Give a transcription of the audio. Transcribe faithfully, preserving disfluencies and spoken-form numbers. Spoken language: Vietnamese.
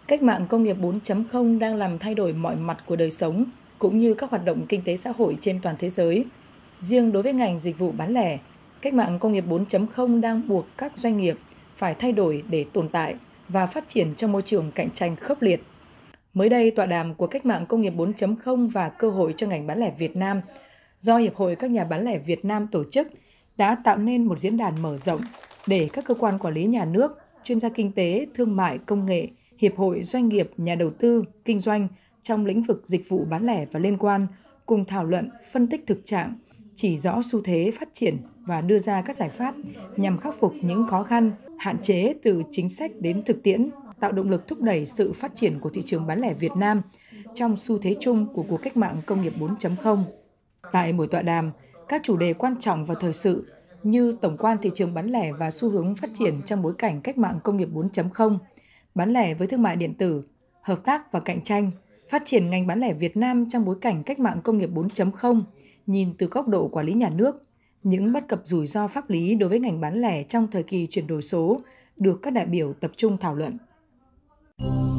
Cách mạng công nghiệp bốn chấm không đang làm thay đổi mọi mặt của đời sống cũng như các hoạt động kinh tế xã hội trên toàn thế giới. Riêng đối với ngành dịch vụ bán lẻ, cách mạng công nghiệp bốn chấm không đang buộc các doanh nghiệp phải thay đổi để tồn tại và phát triển trong môi trường cạnh tranh khốc liệt. Mới đây, tọa đàm của cách mạng công nghiệp bốn chấm không và cơ hội cho ngành bán lẻ Việt Nam do Hiệp hội các nhà bán lẻ Việt Nam tổ chức đã tạo nên một diễn đàn mở rộng để các cơ quan quản lý nhà nước, chuyên gia kinh tế, thương mại, công nghệ, hiệp hội doanh nghiệp, nhà đầu tư, kinh doanh trong lĩnh vực dịch vụ bán lẻ và liên quan cùng thảo luận, phân tích thực trạng, chỉ rõ xu thế phát triển và đưa ra các giải pháp nhằm khắc phục những khó khăn, hạn chế từ chính sách đến thực tiễn, tạo động lực thúc đẩy sự phát triển của thị trường bán lẻ Việt Nam trong xu thế chung của cuộc cách mạng công nghiệp bốn chấm không. Tại buổi tọa đàm, các chủ đề quan trọng và thời sự như tổng quan thị trường bán lẻ và xu hướng phát triển trong bối cảnh cách mạng công nghiệp bốn chấm không, bán lẻ với thương mại điện tử, hợp tác và cạnh tranh, phát triển ngành bán lẻ Việt Nam trong bối cảnh cách mạng công nghiệp bốn chấm không, nhìn từ góc độ quản lý nhà nước, những bất cập rủi ro pháp lý đối với ngành bán lẻ trong thời kỳ chuyển đổi số được các đại biểu tập trung thảo luận.